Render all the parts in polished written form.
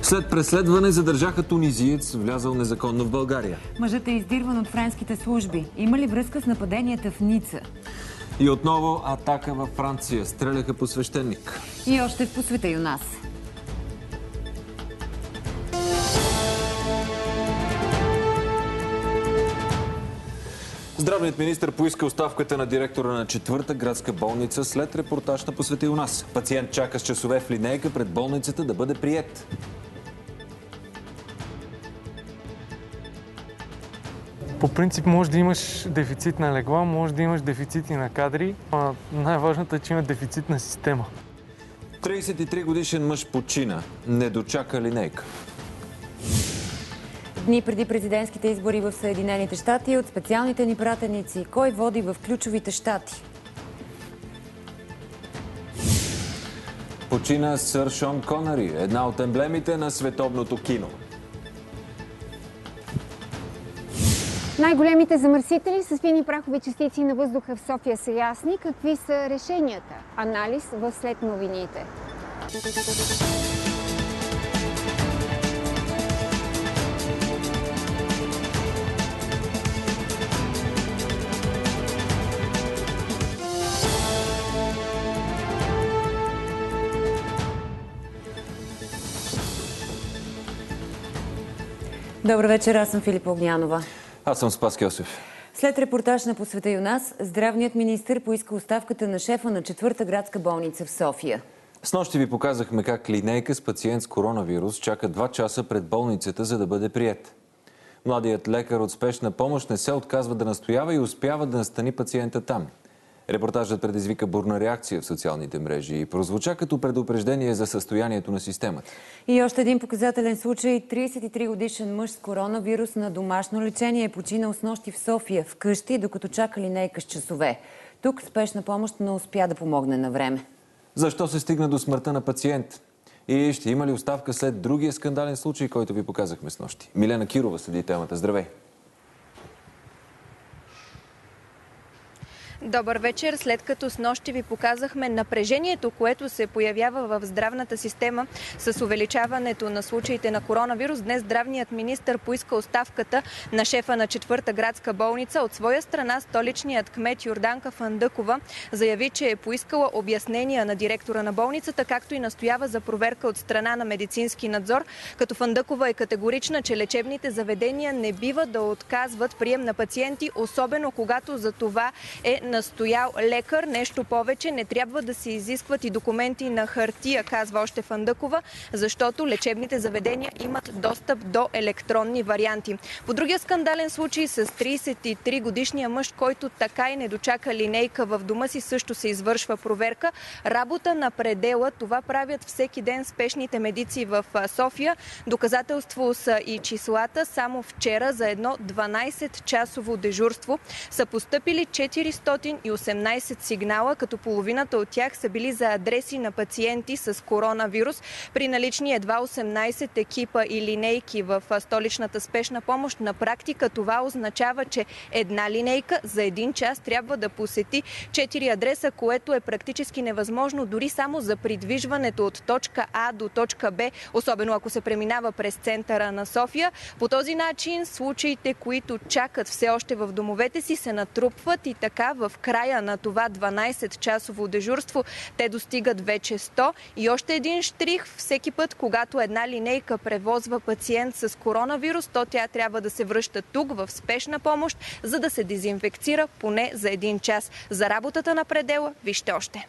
След преследване задържаха тунизиец, влязъл незаконно в България. Мъжът е издирван от френските служби. Има ли връзка с нападенията в Ница? И отново атака във Франция. Стреляха по свещеник. И още в По света и у нас. Здравният министър поиска оставката на директора на 4-та градска болница след репортаж на По света и у нас. Пациент чака с часове в линейка пред болницата да бъде приет. По принцип може да имаш дефицит на легла, може да имаш дефицити на кадри, а най-важното е, че има дефицит на система. 33 годишен мъж почина. Не дочака линейка. Дни преди президентските избори в Съединените щати от специалните ни пратеници. Кой води в ключовите щати? Почина сър Шон Конъри, една от емблемите на световното кино. Най-големите замърсители с фини прахови частици на въздуха в София са ясни. Какви са решенията? Анализ в след новините. Добър вечер, аз съм Филипа Огнянова. Аз съм Спас Кьосев. След репортаж на По света и у нас, здравният министър поиска оставката на шефа на 4-та градска болница в София. Снощи ви показахме как линейка с пациент с коронавирус чака 2 часа пред болницата, за да бъде приет. Младият лекар от спешна помощ не се отказва да настоява и успява да настани пациента там. Репортажът предизвика бурна реакция в социалните мрежи и прозвуча като предупреждение за състоянието на системата. И още един показателен случай. 33 годишен мъж с коронавирус на домашно лечение е починал снощи в София, вкъщи, докато чака линейка с часове. Тук спешна помощ не успя да помогне на време. Защо се стигна до смъртта на пациент? И ще има ли оставка след другия скандален случай, който ви показахме снощи? Милена Кирова следи темата. Здравей! Добър вечер. След като снощи ви показахме напрежението, което се появява в здравната система с увеличаването на случаите на коронавирус, днес здравният министър поиска оставката на шефа на 4-та градска болница. От своя страна столичният кмет Йорданка Фандъкова заяви, че е поискала обяснения на директора на болницата, както и настоява за проверка от страна на медицински надзор, като Фандъкова е категорична, че лечебните заведения не бива да отказват прием на пациенти, особено когато за това е настоял лекар. Нещо повече, не трябва да се изискват и документи на хартия, казва още Фандъкова, защото лечебните заведения имат достъп до електронни варианти. По другия скандален случай с 33 годишния мъж, който така и не дочака линейка в дома си, също се извършва проверка. Работа на предела, това правят всеки ден спешните медици в София. Доказателство са и числата. Само вчера за едно 12-часово дежурство са постъпили 418 сигнала, като половината от тях са били за адреси на пациенти с коронавирус. При налични едва 18 екипа и линейки в столичната спешна помощ, на практика това означава, че една линейка за 1 час трябва да посети 4 адреса, което е практически невъзможно дори само за придвижването от точка А до точка Б, особено ако се преминава през центъра на София. По този начин случаите, които чакат все още в домовете си, се натрупват и така в края на това 12-часово дежурство те достигат вече 100. И още един штрих: всеки път, когато една линейка превозва пациент с коронавирус, то тя трябва да се връща тук в спешна помощ, за да се дезинфекцира поне за 1 час. За работата на предела вижте още.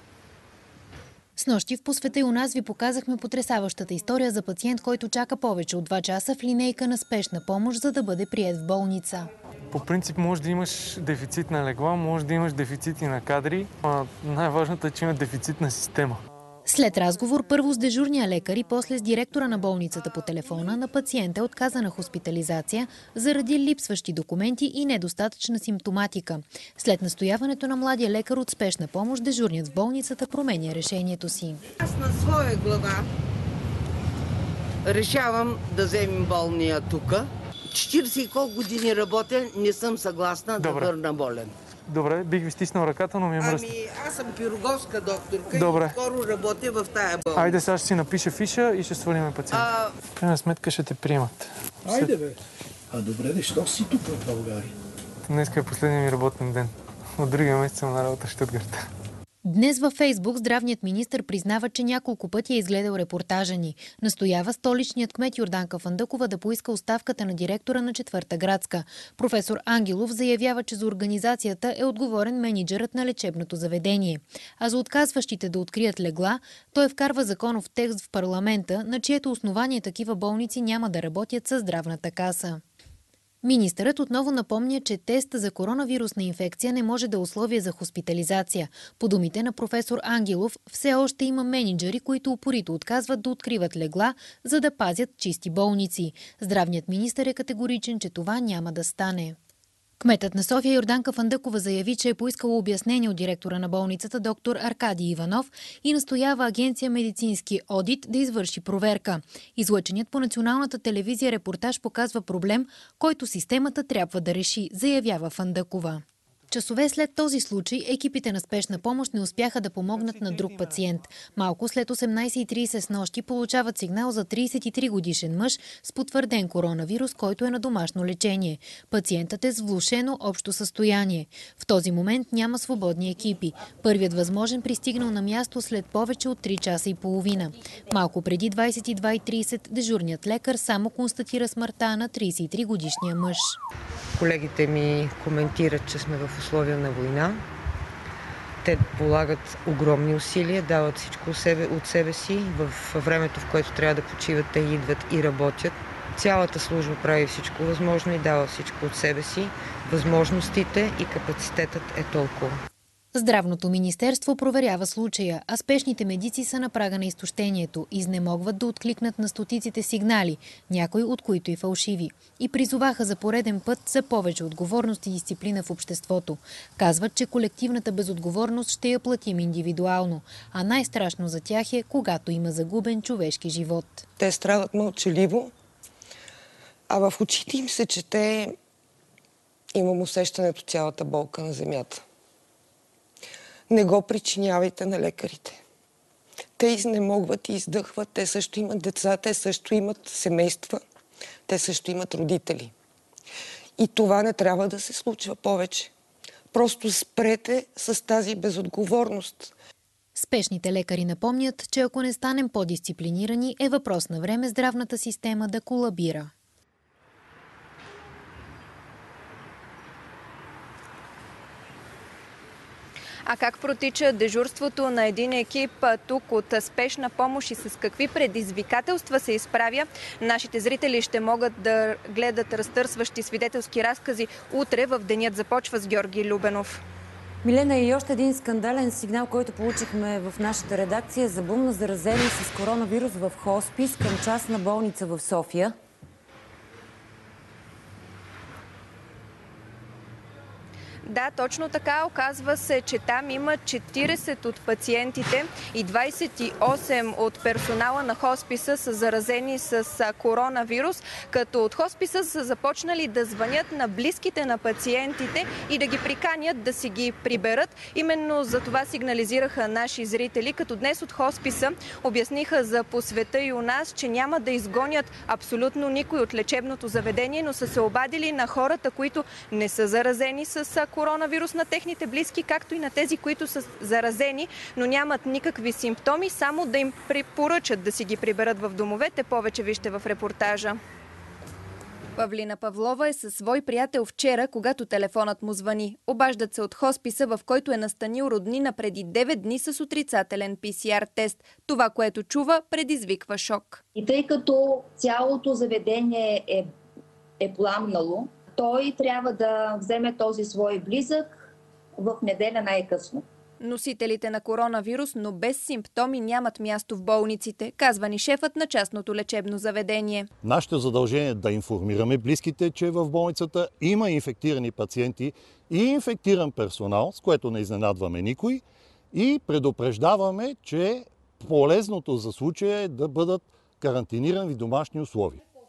Снощи в По света и у нас ви показахме потресаващата история за пациент, който чака повече от 2 часа в линейка на спешна помощ, за да бъде приет в болница. По принцип може да имаш дефицит на легла, може да имаш дефицити на кадри, а най-важното е, че има дефицит на система. След разговор първо с дежурния лекар и после с директора на болницата по телефона, на пациента е отказана хоспитализация заради липсващи документи и недостатъчна симптоматика. След настояването на младия лекар от спешна помощ, дежурният в болницата променя решението си. Аз на своя глава решавам да вземем болния тук. 40 и колко години работя, не съм съгласна да върна болен. Добре, бих ви стиснал ръката, но ми е мръсно. Ами, аз съм пироговска докторка Добре. и скоро работя в тая болница. Айде сега ще си напиша фиша и ще свалиме пациента. В крайна сметка ще те приемат. Айде бе. Добре, защо си тук в България? Днеска е последния ми работен ден. От другия месец съм на работа в Щутгарт. Днес във Фейсбук здравният министър признава, че няколко пъти е изгледал репортажа ни. Настоява столичният кмет Йорданка Фандъкова да поиска оставката на директора на 4-та градска. Професор Ангелов заявява, че за организацията е отговорен мениджърът на лечебното заведение. А за отказващите да открият легла, той вкарва законов текст в парламента, на чието основание такива болници няма да работят със здравната каса. Министърът отново напомня, че тест за коронавирусна инфекция не може да е условие за хоспитализация. По думите на професор Ангелов, все още има мениджъри, които упорито отказват да откриват легла, за да пазят чисти болници. Здравният министър е категоричен, че това няма да стане. Кметът на София Йорданка Фандъкова заяви, че е поискала обяснение от директора на болницата доктор Аркадий Иванов и настоява агенция медицински одит да извърши проверка. Излъченият по националната телевизия репортаж показва проблем, който системата трябва да реши, заявява Фандъкова. Часове след този случай екипите на спешна помощ не успяха да помогнат на друг пациент. Малко след 18:30 снощи получават сигнал за 33 годишен мъж с потвърден коронавирус, който е на домашно лечение. Пациентът е с влошено общо състояние. В този момент няма свободни екипи. Първият възможен пристигнал на място след повече от 3 часа и половина. Малко преди 22:30 дежурният лекар само констатира смъртта на 33 годишния мъж. Колегите ми коментират, че сме в условия на война. Те полагат огромни усилия, дават всичко от себе си. В времето, в което трябва да почиват, те идват и работят. Цялата служба прави всичко възможно и дава всичко от себе си. Възможностите и капацитетът е толкова. Здравното министерство проверява случая, а спешните медици са на прага на изтощението, изнемогват да откликнат на стотиците сигнали, някои от които и фалшиви. И призоваха за пореден път за повече отговорност и дисциплина в обществото. Казват, че колективната безотговорност ще я платим индивидуално, а най-страшно за тях е, когато има загубен човешки живот. Те страдат мълчаливо, а в очите им се чете, имам усещането, цялата болка на земята. Не го причинявайте на лекарите. Те изнемогват и издъхват, те също имат деца, те също имат семейства, те също имат родители. И това не трябва да се случва повече. Просто спрете с тази безотговорност. Спешните лекари напомнят, че ако не станем по-дисциплинирани, е въпрос на време здравната система да колабира. А как протича дежурството на един екип тук от спешна помощ и с какви предизвикателства се изправя? Нашите зрители ще могат да гледат разтърсващи свидетелски разкази утре в Денят започва с Георги Любенов. Милена, и още един скандален сигнал, който получихме в нашата редакция за бум на заразени с коронавирус в хоспис към частна болница в София. Да, точно така. Оказва се, че там има 40 от пациентите и 28 от персонала на хосписа са заразени с коронавирус, като от хосписа са започнали да звънят на близките на пациентите и да ги приканят да си ги приберат. Именно за това сигнализираха наши зрители, като днес от хосписа обясниха за по света и у нас, че няма да изгонят абсолютно никой от лечебното заведение, но са се обадили на хората, които не са заразени с коронавирус, на техните близки, както и на тези, които са заразени, но нямат никакви симптоми, само да им препоръчат да си ги приберат в домовете. Повече вижте в репортажа. Павлина Павлова е със свой приятел вчера, когато телефонът му звъни. Обаждат се от хосписа, в който е настанил роднина преди 9 дни с отрицателен PCR тест. Това, което чува, предизвиква шок. И тъй като цялото заведение е пламнало, той трябва да вземе този свой близък в неделя най-късно. Носителите на коронавирус, но без симптоми, нямат място в болниците, казва ни шефът на частното лечебно заведение. Нашето задължение е да информираме близките, че в болницата има инфектирани пациенти и инфектиран персонал, с което не изненадваме никой, и предупреждаваме, че полезното за случая е да бъдат карантинирани в домашни условия.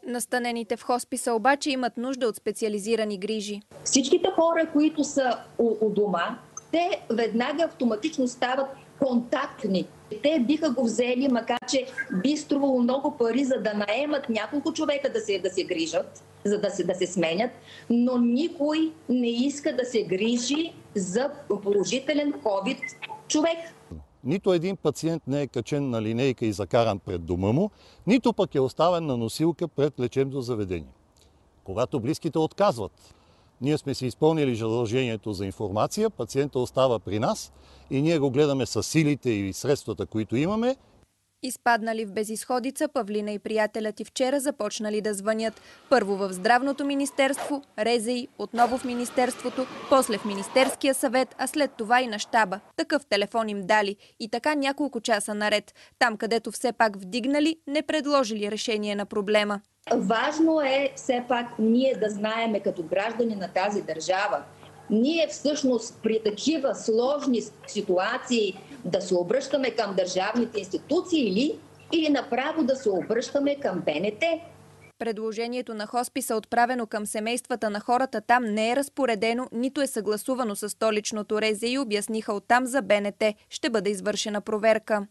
Настанените в хосписа обаче имат нужда от специализирани грижи. Всичките хора, които са у дома, те веднага автоматично стават контактни. Те биха го взели, макар че би струвало много пари, за да наемат няколко човека да се грижат, за да се сменят, но никой не иска да се грижи за положителен COVID човек. Нито един пациент не е качен на линейка и закаран пред дома му, нито пък е оставен на носилка пред лечебно заведение. Когато близките отказват, ние сме си изпълнили задължението за информация, пациента остава при нас и ние го гледаме с силите и средствата, които имаме. Изпаднали в безизходица, Павлина и приятелят и вчера започнали да звънят. Първо в Здравното министерство, РЗИ, отново в министерството, после в Министерския съвет, а след това и на щаба. Такъв телефон им дали. И така няколко часа наред. Там, където все пак вдигнали, не предложили решение на проблема. Важно е все пак ние да знаеме като граждани на тази държава. Ние всъщност при такива сложни ситуации да се обръщаме към държавните институции или направо да се обръщаме към БНТ. Предложението на хосписа, отправено към семействата на хората там, не е разпоредено, нито е съгласувано с столичното РЗИ, обясниха оттам за БНТ. Ще бъде извършена проверка.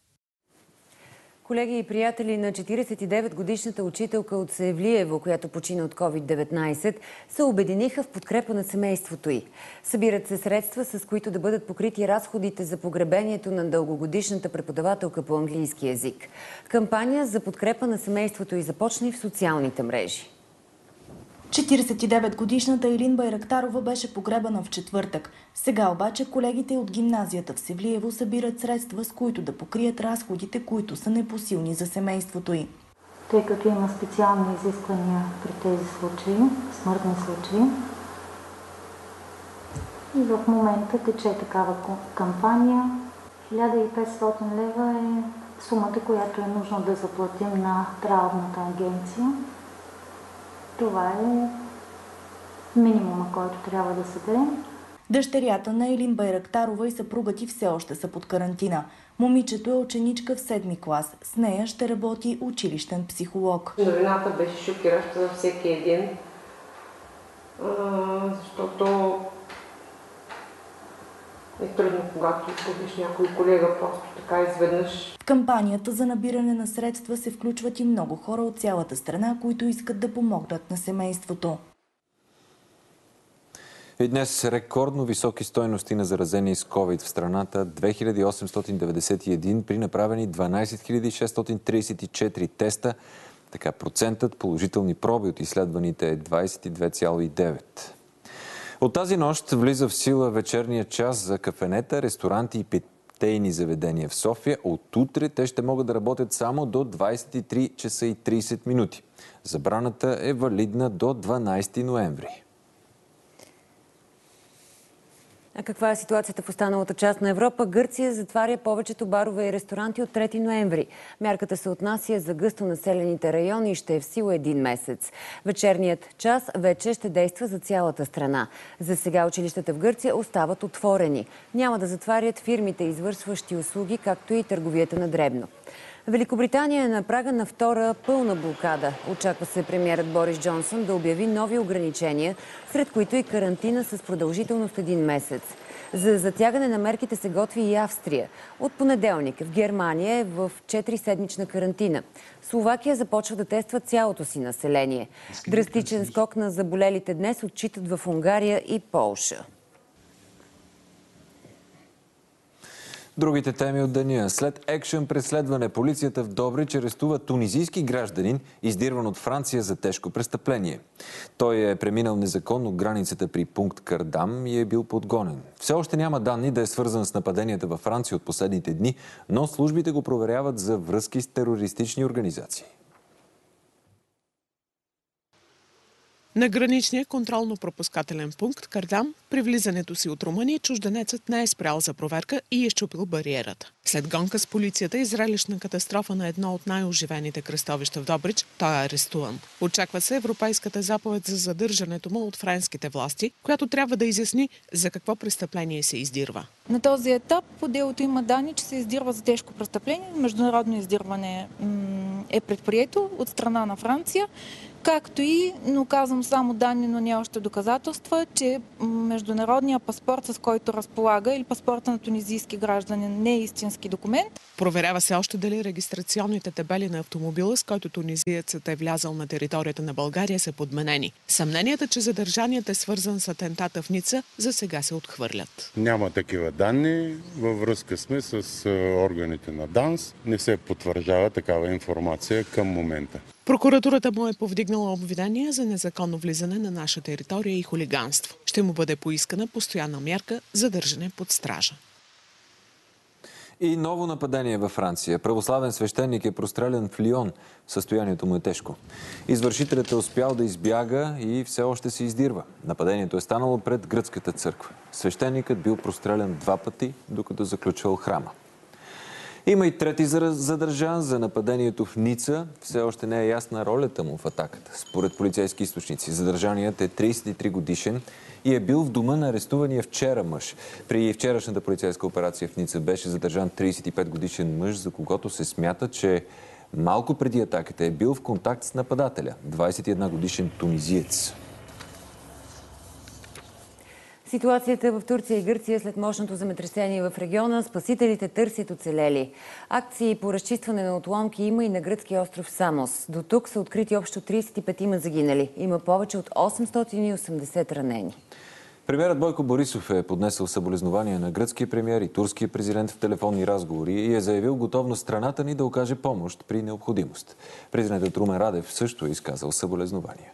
Колеги и приятели на 49-годишната учителка от Севлиево, която почина от COVID-19, се обединиха в подкрепа на семейството й. Събират се средства, с които да бъдат покрити разходите за погребението на дългогодишната преподавателка по английски език. Кампания за подкрепа на семейството й започна и в социалните мрежи. 49-годишната Илин Байрактарова беше погребана в четвъртък. Сега обаче колегите от гимназията в Севлиево събират средства, с които да покрият разходите, които са непосилни за семейството й. Тъй като има специални изисквания при тези случаи, смъртни случаи, и в момента тече такава кампания. 1500 лева е сумата, която е нужно да заплатим на траурната агенция. Това е минимума, който трябва да съберем. Дъщерята на Илин Байрактарова и съпругът й все още са под карантина. Момичето е ученичка в 7-ми клас. С нея ще работи училищен психолог. Новината беше шокираща за всеки един, защото е трудно, когато изгубиш някой колега просто така изведнъж. В кампанията за набиране на средства се включват и много хора от цялата страна, които искат да помогнат на семейството. И днес рекордно високи стойности на заразени с COVID в страната. 2891 при направени 12634 теста. Така процентът положителни проби от изследваните е 22,9. От тази нощ влиза в сила вечерния час за кафенета, ресторанти и питейни заведения в София. От утре те ще могат да работят само до 23 часа и 30 минути. Забраната е валидна до 12 ноември. А каква е ситуацията в останалата част на Европа? Гърция затваря повечето барове и ресторанти от 3 ноември. Мярката се отнася за гъсто населените райони и ще е в сила 1 месец. Вечерният час вече ще действа за цялата страна. За сега училищата в Гърция остават отворени. Няма да затварят фирмите, извършващи услуги, както и търговията на дребно. Великобритания е на прага на втора пълна блокада. Очаква се премиерът Борис Джонсън да обяви нови ограничения, сред които и карантина с продължителност 1 месец. За затягане на мерките се готви и Австрия. От понеделник в Германия е в 4-седмична карантина. Словакия започва да тества цялото си население. Драстичен скок на заболелите днес отчитат в Унгария и Полша. Другите теми от деня. След екшън преследване, полицията в Добрич арестува тунизийски гражданин, издирван от Франция за тежко престъпление. Той е преминал незаконно границата при пункт Кардам и е бил подгонен. Все още няма данни да е свързан с нападенията във Франция от последните дни, но службите го проверяват за връзки с терористични организации. На граничния контролно-пропускателен пункт Кардам при влизането си от Румъния чужденецът не е спрял за проверка и е счупил бариерата. След гонка с полицията и зрелищна катастрофа на едно от най-оживените кръстовища в Добрич, той е арестуван. Очаква се европейската заповед за задържането му от френските власти, която трябва да изясни за какво престъпление се издирва. На този етап по делото има данни, че се издирва за тежко престъпление. Международно издирване е предприето от страна на Франция. Както и, но казвам само данни, но не още доказателства, че международният паспорт, с който разполага, или паспорта на тунизийски гражданин, не е истински документ. Проверява се още дали регистрационните табели на автомобила, с който тунизиецът е влязал на територията на България, са подменени. Съмненията, че задържаният е свързан с атентата в Ница, за сега се отхвърлят. Няма такива данни. Във връзка сме с органите на ДАНС. Не се потвърждава такава информация към момента. Прокуратурата му е повдигнала обвинение за незаконно влизане на наша територия и хулиганство. Ще му бъде поискана постоянна мярка за държане под стража. И ново нападение във Франция. Православен свещеник е прострелян в Лион. Състоянието му е тежко. Извършителят е успял да избяга и все още се издирва. Нападението е станало пред гръцката църква. Свещеникът бил прострелян 2 пъти, докато заключвал храма. Има и трети задържан за нападението в Ница. Все още не е ясна ролята му в атаката. Според полицейски източници, задържаният е 33 годишен и е бил в дома на арестувания вчера мъж. При вчерашната полицейска операция в Ница беше задържан 35 годишен мъж, за когото се смята, че малко преди атаката е бил в контакт с нападателя, 21 годишен тунизиец. Ситуацията в Турция и Гърция след мощното земетресение в региона, спасителите търсят оцелели. Акции по разчистване на отломки има и на гръцкия остров Самос. До тук са открити общо 35 загинали. Има повече от 880 ранени. Премиерът Бойко Борисов е поднесъл съболезнования на гръцкия премиер и турския президент в телефонни разговори и е заявил готовност страната ни да окаже помощ при необходимост. Президентът Румен Радев също е изказал съболезнования.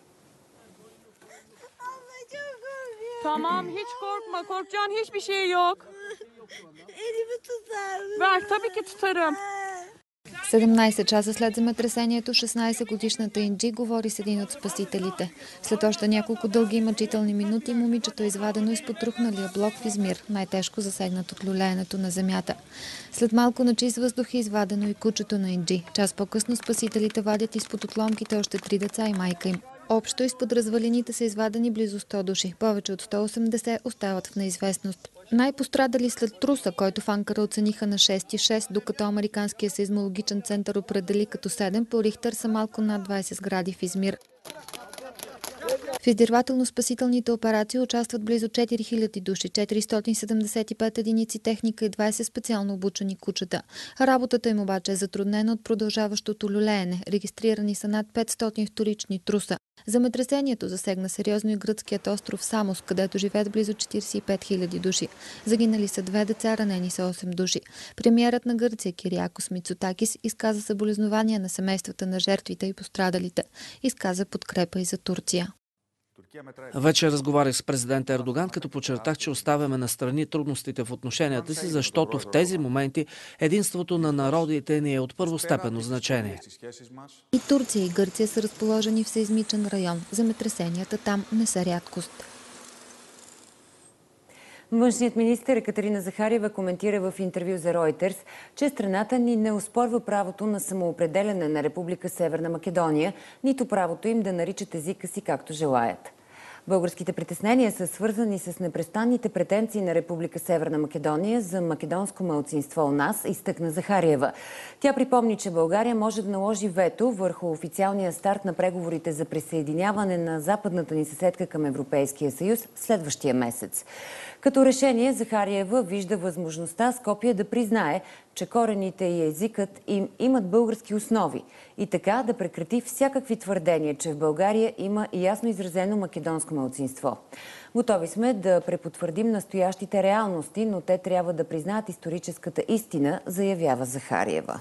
Tamam, hiç korkma. Korkacağın hiçbir şey yok. Elimi tutar mısın? Ver, tabii ki tutarım. 17 часа след земетресението, 16-годишната Инджи говори с един от спасителите. След още няколко дълги и мъчителни минути, момичето е извадено изпод рухналия блок в Измир, най-тежко засегнат от люлеенето на земята. След малко на чист въздух е извадено и кучето на Инджи. Час по-късно спасителите вадят изпод отломките още 3 деца и майка им. Общо изпод развалините са извадени близо 100 души. Повече от 180 остават в неизвестност. Най-пострадали след труса, който в Анкара оцениха на 6,6, докато Американския сейзмологичен център определи като 7 по Рихтер, са малко над 20 сгради в Измир. В издирвателно-спасителните операции участват близо 4000 души, 475 единици техника и 20 специално обучени кучета. Работата им обаче е затруднена от продължаващото люлеене. Регистрирани са над 500 вторични труса. Земетресението засегна сериозно и гръцкият остров Самос, където живеят близо 45 000 души. Загинали са 2 деца, ранени са 8 души. Премиерът на Гърция Кириакос Мицотакис изказа съболезнования на семействата на жертвите и пострадалите. Изказа подкрепа и за Турция. Вече разговарях с президента Ердоган, като подчертах, че оставяме настрани трудностите в отношенията си, защото в тези моменти единството на народите ни е от първостепенно значение. И Турция и Гърция са разположени в сеизмичен район. Земетресенията там не са рядкост. Външният министър Екатерина Захариева коментира в интервю за Reuters, че страната ни не оспорва правото на самоопределяне на Република Северна Македония, нито правото им да наричат езика си както желаят. Българските притеснения са свързани с непрестанните претенции на Република Северна Македония за македонско малцинство у нас, изтъкна Захариева. Тя припомни, че България може да наложи вето върху официалния старт на преговорите за присъединяване на западната ни съседка към Европейския съюз следващия месец. Като решение Захариева вижда възможността Скопие да признае, че корените и езикът им имат български основи и така да прекрати всякакви твърдения, че в България има ясно изразено македонско малцинство. Готови сме да препотвърдим настоящите реалности, но те трябва да признаят историческата истина, заявява Захариева.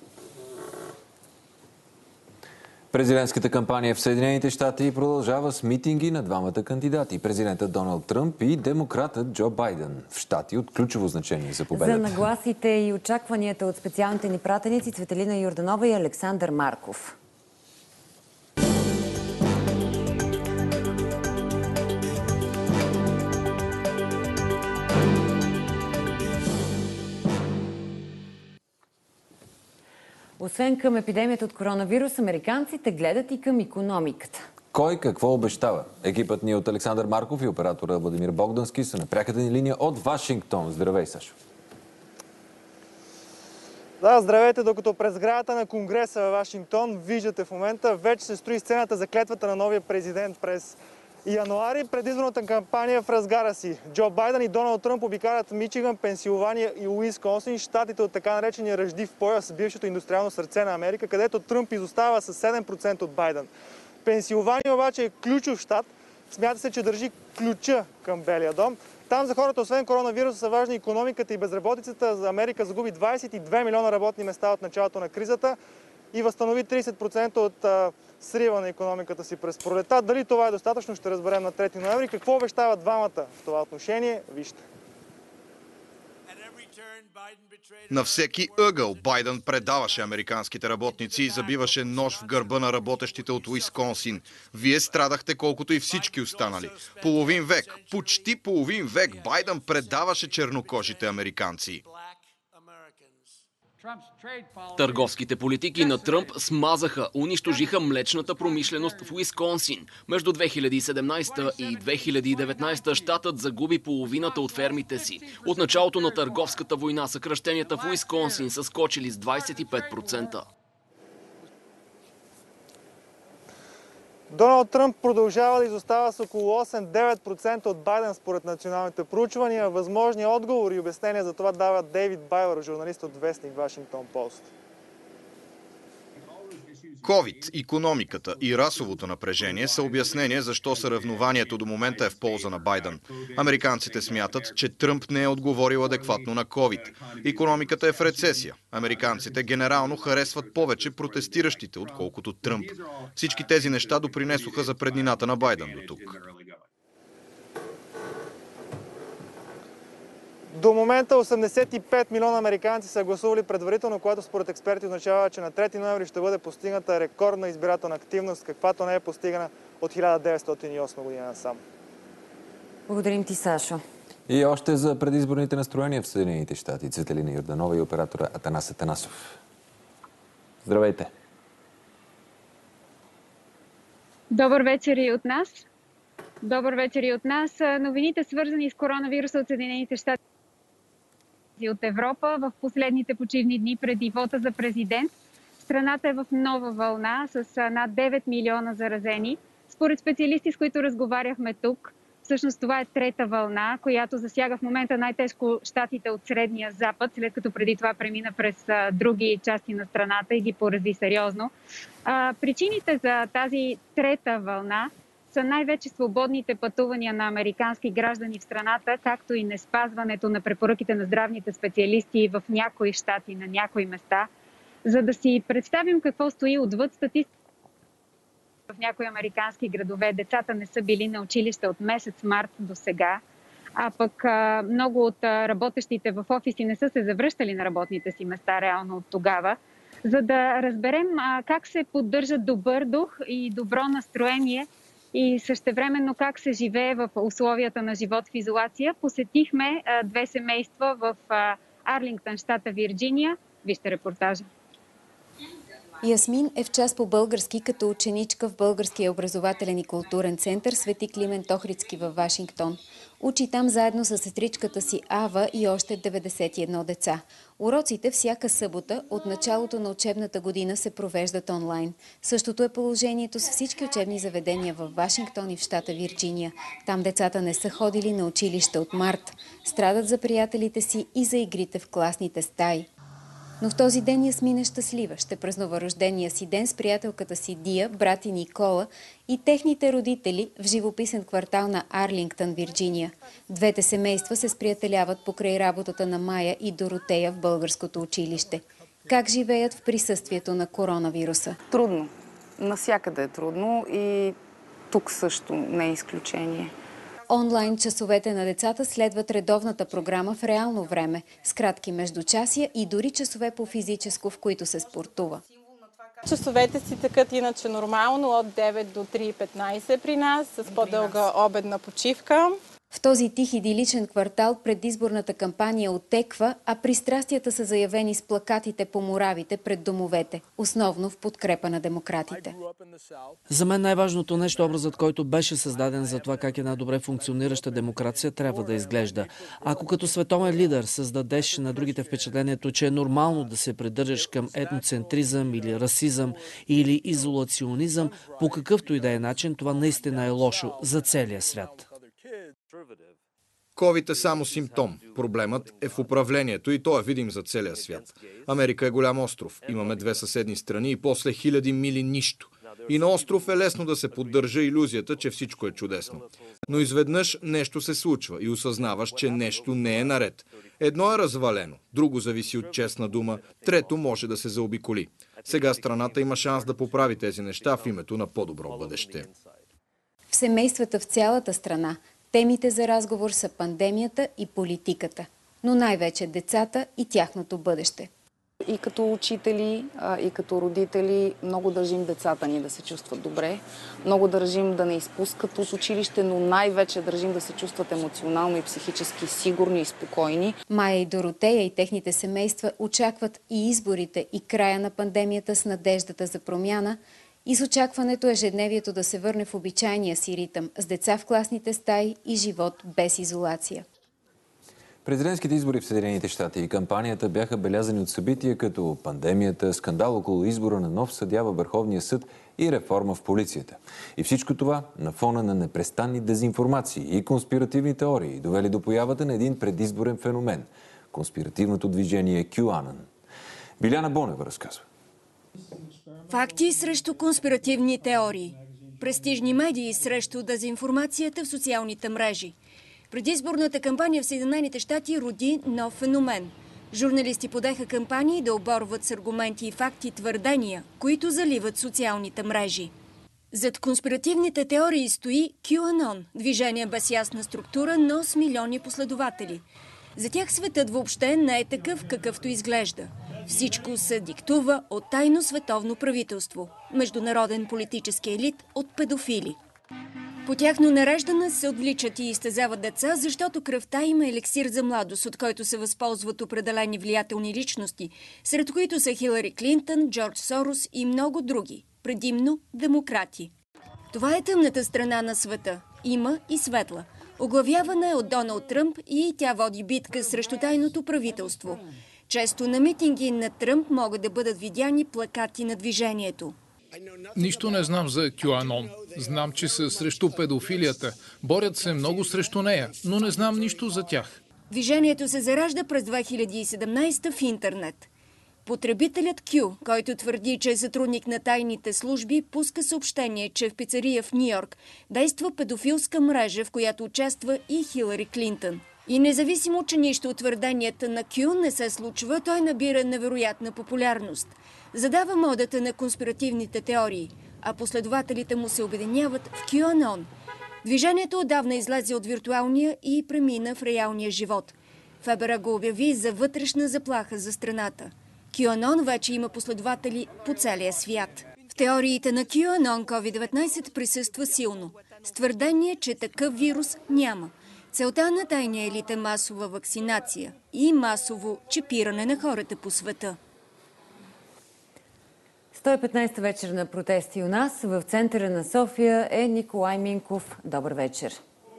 Президентската кампания в Съединените щати продължава с митинги на двамата кандидати. Президентът Доналд Тръмп и демократът Джо Байден. В щати от ключово значение за победата. За нагласите и очакванията от специалните ни пратеници Цветелина Йорданова и Александър Марков. Освен към епидемията от коронавирус, американците гледат и към икономиката. Кой какво обещава? Екипът ни от Александър Марков и оператора Владимир Богдански са на пряката ни линия от Вашингтон. Здравей, Сашо! Да, здравейте, докато през сградата на Конгреса във Вашингтон виждате в момента, вече се строи сцената за клетвата на новия президент през януари. Предизборната кампания в разгара си. Джо Байден и Доналд Тръмп обикалят Мичиган, Пенсилвания и Уисконсин, щатите от така наречения ръждив пояс, бившето индустриално сърце на Америка, където Тръмп изостава с 7% от Байден. Пенсилвания обаче е ключов щат. Смята се, че държи ключа към Белия дом. Там за хората, освен коронавируса, са важни икономиката и безработицата. За Америка загуби 22 милиона работни места от началото на кризата и възстанови 30% от срива на икономиката си през пролета. Дали това е достатъчно, ще разберем на 3 ноември. Какво обещават двамата в това отношение? Вижте. На всеки ъгъл Байден предаваше американските работници и забиваше нож в гърба на работещите от Уисконсин. Вие страдахте колкото и всички останали. Половин век, почти половин век Байден предаваше чернокожите американци. Търговските политики на Тръмп смазаха, унищожиха млечната промишленост в Уисконсин. Между 2017 и 2019 щатът загуби половината от фермите си. От началото на търговската война съкращенията в Уисконсин са скочили с 25%. Доналд Тръмп продължава да изостава с около 8-9% от Байден според националните проучвания. Възможни отговори и обяснения за това дава Дейвид Байлър, журналист от вестник Вашингтон Пост. ковид, икономиката и расовото напрежение са обяснение защо съревнованието до момента е в полза на Байден. Американците смятат, че Тръмп не е отговорил адекватно на ковид. Икономиката е в рецесия. Американците генерално харесват повече протестиращите, отколкото Тръмп. Всички тези неща допринесоха за преднината на Байден до тук. До момента 85 милиона американци са гласували предварително, което според експерти означава, че на 3 ноември ще бъде постигната рекордна избирателна активност, каквато не е постигана от 1908 година насам. Благодарим ти, Сашо. И още за предизборните настроения в Съединените щати. Цветелина Йорданова и оператора Атанас Атанасов. Здравейте! Добър вечер и от нас. Добър вечер и от нас. Новините, свързани с коронавируса от Съединените щати и от Европа, в последните почивни дни преди вота за президент. Страната е в нова вълна с над 9 милиона заразени. Според специалисти, с които разговаряхме тук, всъщност това е трета вълна, която засяга в момента най-тежко щатите от Средния Запад, след като преди това премина през други части на страната и ги порази сериозно. Причините за тази трета вълна са най-вече свободните пътувания на американски граждани в страната, както и неспазването на препоръките на здравните специалисти в някои щати, на някои места. За да си представим какво стои отвъд статистиката, в някои американски градове децата не са били на училище от месец март до сега, а пък много от работещите в офиси не са се завръщали на работните си места реално от тогава. За да разберем как се поддържа добър дух и добро настроение и същевременно как се живее в условията на живот в изолация, посетихме две семейства в Арлингтън, щата Вирджиния. Вижте репортажа. Ясмин е в час по български като ученичка в Българския образователен и културен център Свети Климент Охридски във Вашингтон. Учи там заедно с сестричката си Ава и още 91 деца. Уроците всяка събота от началото на учебната година се провеждат онлайн. Същото е положението с всички учебни заведения в Вашингтон и в щата Вирджиния. Там децата не са ходили на училище от март. Страдат за приятелите си и за игрите в класните стаи. Но в този ден Ясмин е щастлива. Ще празнува рождения си ден с приятелката си Дия, брат и Никола и техните родители в живописен квартал на Арлингтън, Вирджиния. Двете семейства се сприятеляват покрай работата на Майя и Доротея в българското училище. Как живеят в присъствието на коронавируса? Трудно. Насякъде е трудно и тук също не е изключение. Онлайн часовете на децата следват редовната програма в реално време, с кратки междучасия и дори часове по физическо, в които се спортува. Часовете си текат иначе нормално от 9 до 3:15 при нас, с по-дълга обедна почивка. В този тих идиличен квартал предизборната кампания оттеква, а пристрастията са заявени с плакатите по моравите пред домовете, основно в подкрепа на демократите. За мен най-важното нещо, образът, който беше създаден за това как една добре функционираща демокрация трябва да изглежда. Ако като световен лидер създадеш на другите впечатлението, че е нормално да се придържаш към етноцентризъм или расизъм или изолационизъм, по какъвто и да е начин, това наистина е лошо за целия свят. COVID е само симптом. Проблемът е в управлението и то е видим за целия свят. Америка е голям остров. Имаме 2 съседни страни и после 1000 мили нищо. И на остров е лесно да се поддържа илюзията, че всичко е чудесно. Но изведнъж нещо се случва и осъзнаваш, че нещо не е наред. Едно е развалено, друго зависи от честна дума, трето може да се заобиколи. Сега страната има шанс да поправи тези неща в името на по-добро бъдеще. В семействата в цялата страна темите за разговор са пандемията и политиката, но най-вече децата и тяхното бъдеще. И като учители, и като родители много държим децата ни да се чувстват добре. Много държим да не изпускат от училище, но най-вече държим да се чувстват емоционално и психически сигурни и спокойни. Майя и Доротея и техните семейства очакват и изборите и края на пандемията с надеждата за промяна и с очакването ежедневието да се върне в обичайния си ритъм с деца в класните стаи и живот без изолация. Президентските избори в Съединените щати и кампанията бяха белязани от събития като пандемията, скандал около избора на нов съдия във Върховния съд и реформа в полицията. И всичко това на фона на непрестанни дезинформации и конспиративни теории, довели до появата на един предизборен феномен – конспиративното движение QAnon. Биляна Бонева разказва. Факти срещу конспиративни теории. Престижни медии срещу дезинформацията в социалните мрежи. Предизборната кампания в Съединените щати роди нов феномен. Журналисти подеха кампании да оборват с аргументи и факти твърдения, които заливат социалните мрежи. Зад конспиративните теории стои QAnon, движение без ясна структура, но с милиони последователи. За тях светът въобще не е такъв, какъвто изглежда. Всичко се диктува от тайно световно правителство, международен политически елит от педофили. По тяхно нареждане се отвличат и изтезават деца, защото кръвта им е еликсир за младост, от който се възползват определени влиятелни личности, сред които са Хилари Клинтън, Джордж Сорос и много други, предимно демократи. Това е тъмната страна на света. Има и светла. Оглавявана е от Доналд Тръмп и тя води битка срещу тайното правителство. Често на митинги на Тръмп могат да бъдат видяни плакати на движението. Нищо не знам за QAnon. Знам, че са срещу педофилията. Борят се много срещу нея, но не знам нищо за тях. Движението се заражда през 2017 в интернет. Потребителят Q, който твърди, че е сътрудник на тайните служби, пуска съобщение, че в пицария в Нью-Йорк действа педофилска мрежа, в която участва и Хилари Клинтън. И независимо, че нищо от твърденията на Q не се случва, той набира невероятна популярност. Задава модата на конспиративните теории, а последователите му се обединяват в QAnon. Движението отдавна излезе от виртуалния и премина в реалния живот. ФБР го обяви за вътрешна заплаха за страната. QAnon вече има последователи по целия свят. В теориите на QAnon COVID-19 присъства силно, с твърдение, че такъв вирус няма. Целта на тайния елит е масова вакцинация и масово чипиране на хората по света. 115-та вечер на протести у нас. В центъра на София е Николай Минков. Добър вечер.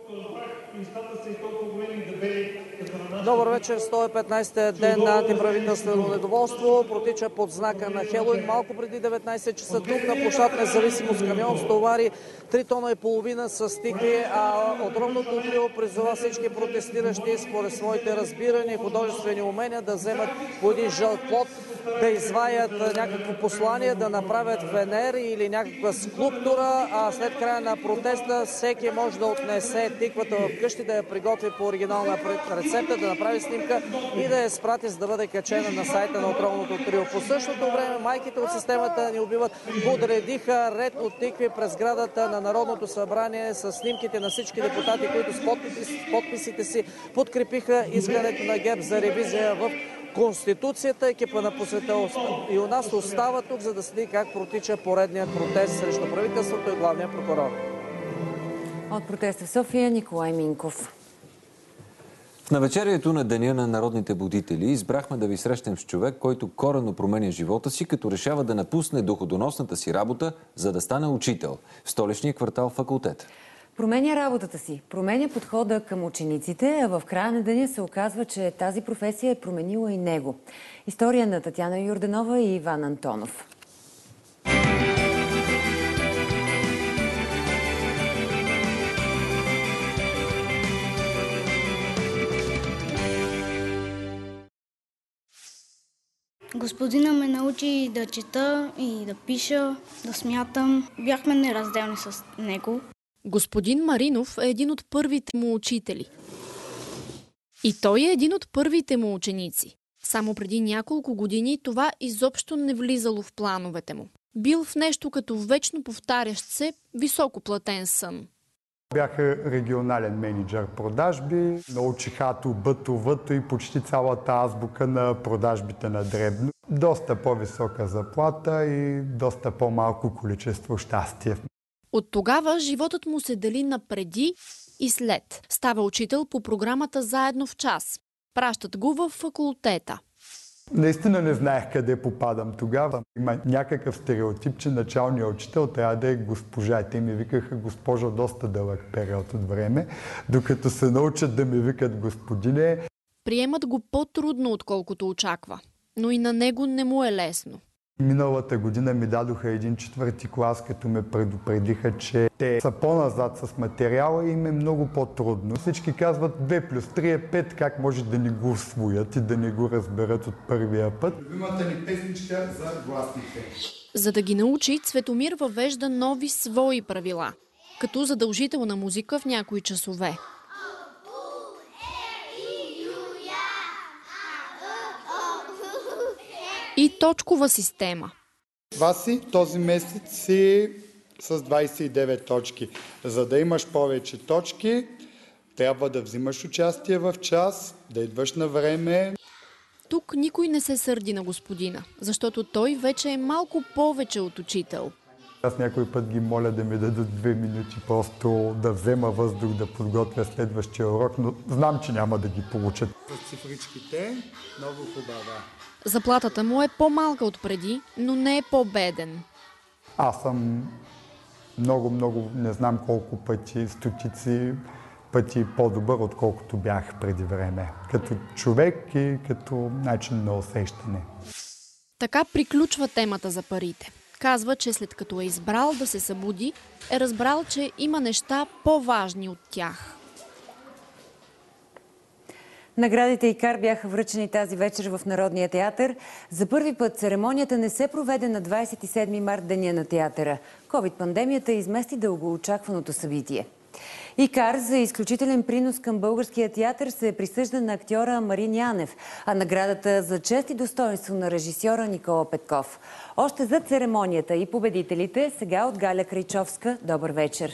Добър вечер. 115-та ден на антиправителствено недоволство протича под знака на Хелоуин. Малко преди 19 часа тук на площад Независимост камион стовари 3,5 тона с стикли, а отровното трио призова всички протестиращи според своите разбирания и художествени умения да вземат по един жълт плот, да изваят някакво послание, да направят фенер или някаква скулптура, а след края на протеста всеки може да отнесе тиквата в къщи, да я приготви по оригинална рецепта, да направи снимка и да я спрати, за да бъде качена на сайта на отровното трио. По същото време майките от системата ни убиват подредиха ред от тикви през сградата на Народното събрание с снимките на всички депутати, които с подписите си подкрепиха искането на ГЕРБ за ревизия в Конституцията. Екипа на посвета и у нас остава тук, за да следи как протича поредният протест срещу правителството и главния прокурор. От протеста в София Николай Минков. В навечерието на Деня на народните будители избрахме да ви срещнем с човек, който коренно променя живота си, като решава да напусне доходоносната си работа, за да стане учител в столичния квартал Факултет. Променя работата си, променя подхода към учениците, а в края на деня се оказва, че тази професия е променила и него. История на Татяна Йорданова и Иван Антонов. Господина ме научи да чета и да пиша, да смятам. Бяхме неразделни с него. Господин Маринов е един от първите му учители. И той е един от първите му ученици. Само преди няколко години това изобщо не влизало в плановете му. Бил в нещо като вечно повтарящ се, високоплатен сън. Бях регионален мениджър продажби, научих АТО, БТО, ВТО и почти цялата азбука на продажбите на дребно. Доста по-висока заплата и доста по-малко количество щастие. От тогава животът му се дели на преди и след. Става учител по програмата Заедно в час. Пращат го в факултета. Наистина не знаех къде попадам тогава. Има някакъв стереотип, че началният учител трябва да е госпожа. Те ми викаха госпожо доста дълъг период от време, докато се научат да ми викат господине. Приемат го по-трудно, отколкото очаква. Но и на него не му е лесно. Миналата година ми дадоха един 4-ти клас, като ме предупредиха, че те са по-назад с материала и им е много по-трудно. Всички казват 2+3 е 5, как може да ни го усвоят и да ни го разберат от първия път. Любимата ни песничка за гласните. За да ги научи, Цветомир въвежда нови свои правила, като задължителна музика в някои часове. И точкова система. Васи, този месец си с 29 точки. За да имаш повече точки, трябва да взимаш участие в час, да идваш на време. Тук никой не се сърди на господина, защото той вече е малко повече от учител. Аз някой път ги моля да ми дадат 2 минути просто да взема въздух, да подготвя следващия урок, но знам, че няма да ги получат. С цифричките много хубава. Заплатата му е по-малка от преди, но не е по-беден. Аз съм много, не знам колко пъти, стотици пъти по-добър, отколкото бях преди време. Като човек и като начин на усещане. Така приключва темата за парите. Казва, че след като е избрал да се събуди, е разбрал, че има неща по-важни от тях. Наградите ИКАР бяха връчени тази вечер в Народния театър. За първи път церемонията не се проведе на 27 март, деня на театъра. Ковид-пандемията измести дългоочакваното събитие. ИКАР за изключителен принос към българския театър се присъжда на актьора Марин Янев, а наградата за чест и достоинство на режисьора Никола Петков. Още за церемонията и победителите, сега от Галя Крайчовска. Добър вечер!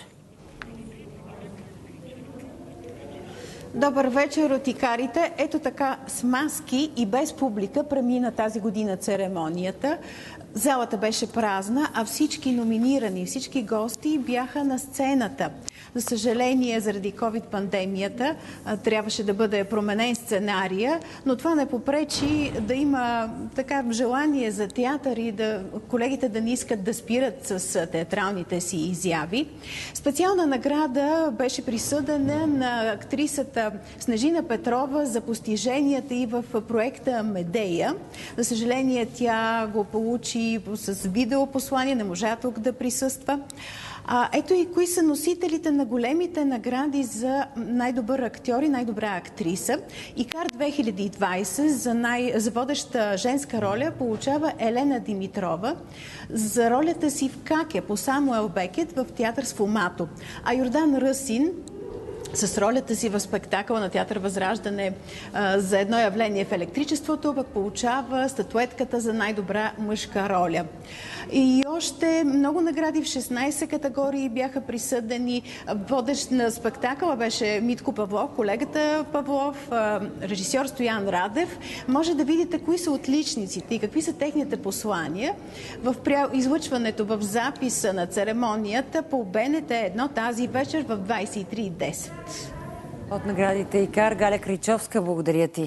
Добър вечер от икарите. Ето така с маски и без публика премина тази година церемонията. Залата беше празна, а всички номинирани, всички гости бяха на сцената. За съжаление, заради COVID-пандемията трябваше да бъде променен сценария, но това не попречи да има така желание за театър и колегите да не искат да спират с театралните си изяви. Специална награда беше присъдена на актрисата Снежина Петрова за постиженията и в проекта Медея. За съжаление, тя го получи с видеопослание, не можа тук да присъства. Ето и кои са носителите на големите награди за най-добър актьор и най-добра актриса. ИКАР 2020 за водеща женска роля получава Елена Димитрова за ролята си в Какя по Самуел Бекет в театър Сфомато. А Йордан Ръсин с ролята си в спектакъл на Театър Възраждане за едно явление в електричеството, пък получава статуетката за най-добра мъжка роля. И още много награди в 16 категории бяха присъдени. Водещ на спектакъла беше Митко Павлов, колегата Павлов, режисьор Стоян Радев. Може да видите кои са отличниците и какви са техните послания в излъчването в записа на церемонията по БНТ 1 тази вечер в 23:10. От наградите ИКАР, Галя Кричовска, благодаря ти.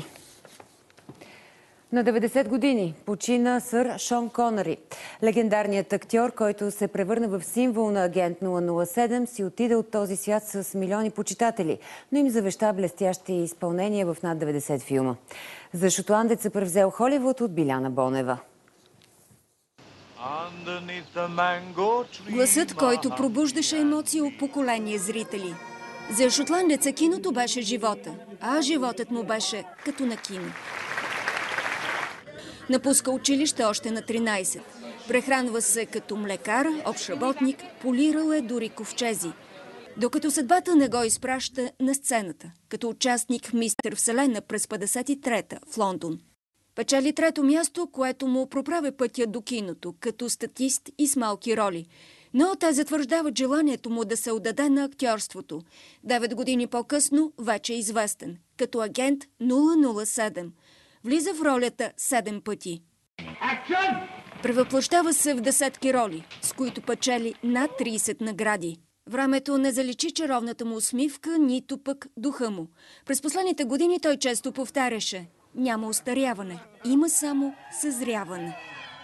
На 90 години почина сър Шон Конъри. Легендарният актьор, който се превърна в символ на Агент 007, си отиде от този свят с милиони почитатели, но им завеща блестящи изпълнения в над 90 филма. За шотландеца превзел Холивуд от Биляна Бонева. Гласът, който пробуждаше емоции у поколение зрители. За шотландеца киното беше живота, а животът му беше като на кино. Напуска училище още на 13. Прехранва се като млекар, общ работник, полирал е дори ковчези. Докато съдбата не го изпраща на сцената, като участник в Мистер Вселена през 53-та в Лондон. Печели 3-то място, което му проправя пътя до киното, като статист и с малки роли. Но те затвърждават желанието му да се отдаде на актьорството. 9 години по-късно вече е известен, като агент 007. Влиза в ролята 7 пъти. Превъплъщава се в десетки роли, с които печели над 30 награди. Времето не заличи чаровната му усмивка, нито пък духа му. През последните години той често повтаряше: няма остаряване, има само съзряване.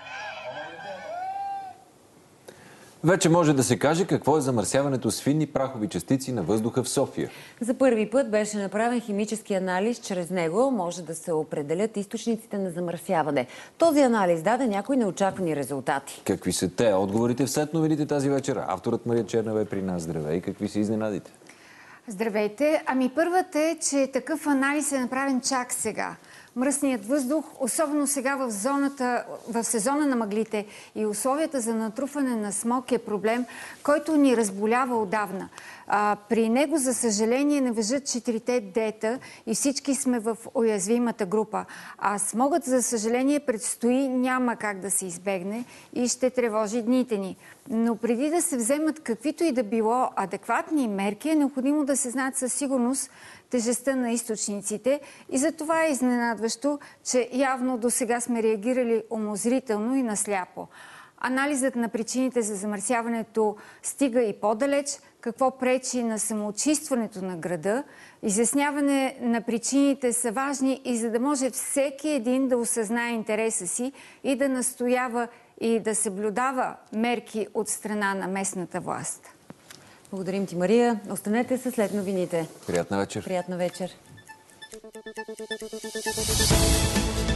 Вече може да се каже какво е замърсяването с финни прахови частици на въздуха в София. За първи път беше направен химически анализ. Чрез него може да се определят източниците на замърсяване. Този анализ даде някои неочаквани резултати. Какви са те? Отговорите в след новините тази вечер. Авторът Мария Чернева е при нас. Здравей! Какви са изненадите? Здравейте! Първата е, че такъв анализ е направен чак сега. Мръсният въздух, особено сега в сезона на мъглите и условията за натрупване на смог, е проблем, който ни разболява отдавна. При него, за съжаление, не важат 4-те дета и всички сме в уязвимата група. А смогът, за съжаление, предстои, няма как да се избегне и ще тревожи дните ни. Но преди да се вземат каквито и да било адекватни мерки, е необходимо да се знаят със сигурност тежестта на източниците и за това е изненадващо, че явно до сега сме реагирали умозрително и насляпо. Анализът на причините за замърсяването стига и по-далеч, какво пречи на самоочистването на града. Изясняване на причините са важни и за да може всеки един да осъзнае интереса си и да настоява и да съблюдава мерки от страна на местната власт. Благодарим ти, Мария. Останете се след новините. Приятна вечер. Приятна вечер.